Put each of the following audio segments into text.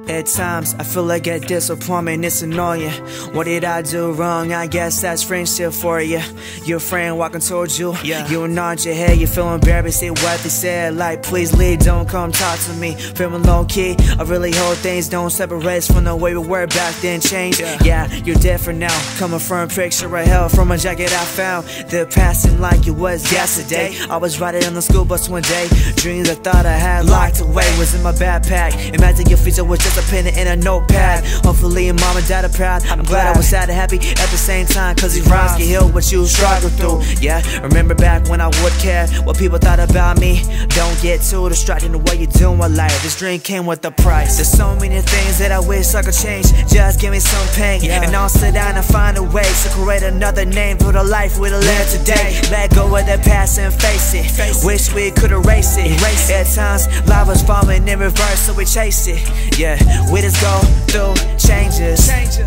At times, I feel like a disappointment, it's annoying. What did I do wrong? I guess that's friendship for you. Your friend walking towards you, you nod your head, you feel embarrassed at what they said. Like, please leave, don't come talk to me. Feeling low-key, I really hope things don't separate us from the way we were back then. Change, yeah, you're different now. Coming from a picture of hell from a jacket I found. They're passing like it was yesterday. I was riding on the school bus one day. Dreams I thought I had locked away was in my backpack. Imagine your future was just a pen and a notepad. Hopefully your mom and dad are proud. I'm glad I was sad and happy at the same time, cause these rhymes can heal what you struggle through. Yeah, remember back when I would care what people thought about me. Don't get too distracted in the way you're doing life. This dream came with a price. There's so many things that I wish I could change. Just give me some pain, and I'll sit down and find a way to create another name for the life we'll live today. Let go of the past and face it. Wish we could erase it. At times, life was falling in reverse, so we chase it. Yeah, we just go through changes.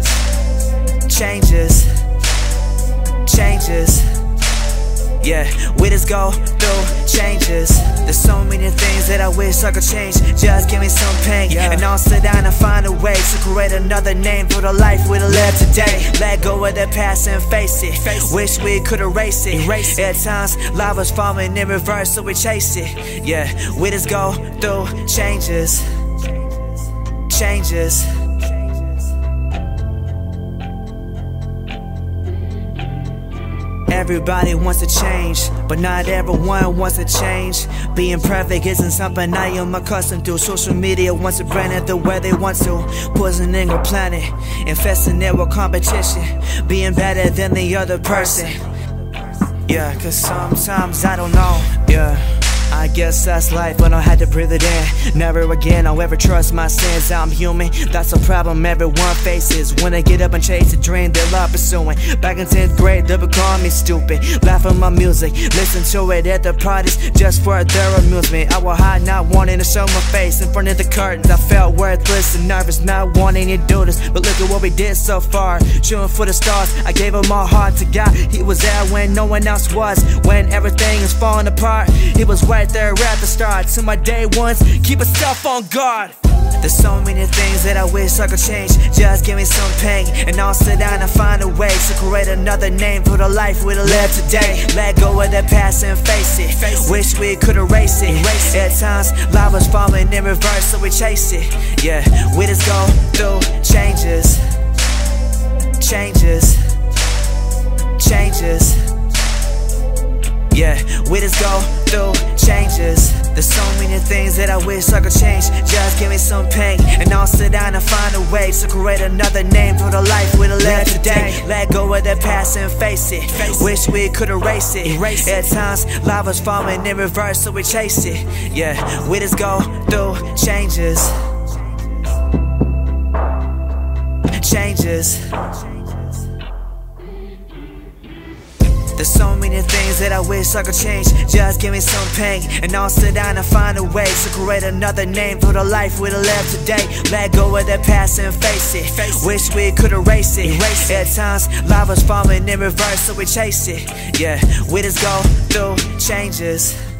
Yeah, we just go through changes. There's so many things that I wish I could change. Just give me some pain, and I'll sit down and find a way to create another name for the life we'll live today. Let go of the past and face it. Wish we could erase it. At times, life was falling in reverse, so we chase it. Yeah, we just go through changes. Everybody wants to change, but not everyone wants to change. Being perfect isn't something I am accustomed to. Social media wants to brand it the way they want to. Poisoning our planet, infesting it with competition, being better than the other person. Yeah, cause sometimes I don't know. Yeah, I guess that's life, but I had to breathe it in. Never again I'll ever trust my sins. I'm human, that's a problem everyone faces. When I get up and chase a dream they're all pursuing. Back in 10th grade they would call me stupid. Laugh at my music, listen to it at the parties just for their amusement. I will hide, not wanting to show my face in front of the curtains. I felt worthless and nervous, not wanting to do this. But look at what we did so far, shooting for the stars. I gave him my heart to God. He was there when no one else was. When everything is falling apart, he was right there at the start. To my day ones, keep yourself on guard. There's so many things that I wish I could change. Just give me some pain, and I'll sit down and find a way to create another name for the life we'll live today. Let go of the past and face it. Wish we could erase it. At times, life was falling in reverse, so we chase it. Yeah, we just go through changes. Yeah, we just go through changes. There's so many things that I wish I could change. Just give me some pain, and I'll sit down and find a way to create another name for the life we'll live today. Let go of the past and face it. Wish we could erase it. At times, life was falling in reverse, so we chase it. Yeah, we just go through changes. There's so many things that I wish I could change. Just give me some pain, and I'll sit down and find a way to create another name for the life we'll live today. Let go of the past and face it. Wish we could erase it. At times, life was falling in reverse, so we chase it. Yeah, we just go through changes.